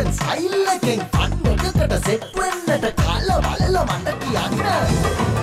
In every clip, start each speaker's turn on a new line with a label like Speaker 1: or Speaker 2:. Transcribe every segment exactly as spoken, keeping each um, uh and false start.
Speaker 1: and style එකෙන් fun එකකට set වෙන්නට කාල බලලා මට කියන්න.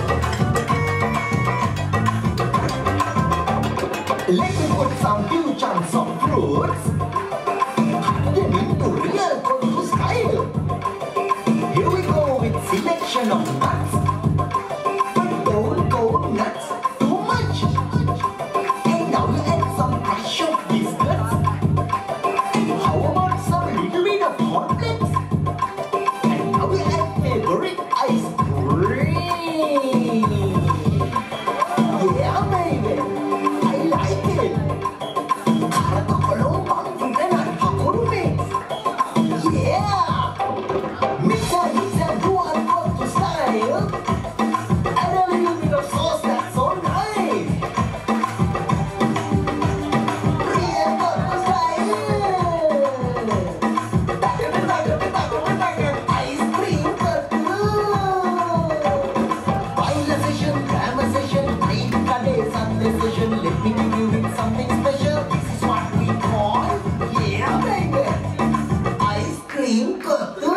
Speaker 1: Let me put some few chunks of fruits, cut them into real Kondu style. Here we go with selection of nuts, but don't go nuts too much. And now we add some cashew biscuits. And how about some little bit of cornflakes? And now we add favorite ice cream. Yeah, baby, I like it. Karato kolong pumpkin and hakuru mix. Yeah, mix and mix and do and go to style. Add a little bit of sauce, that's so nice. Real go to style. Ice cream katu. Final session, grammar session, green Sunday, Sunday session. Let me give you with something special. This is what we call, yeah, baby, ice cream katu.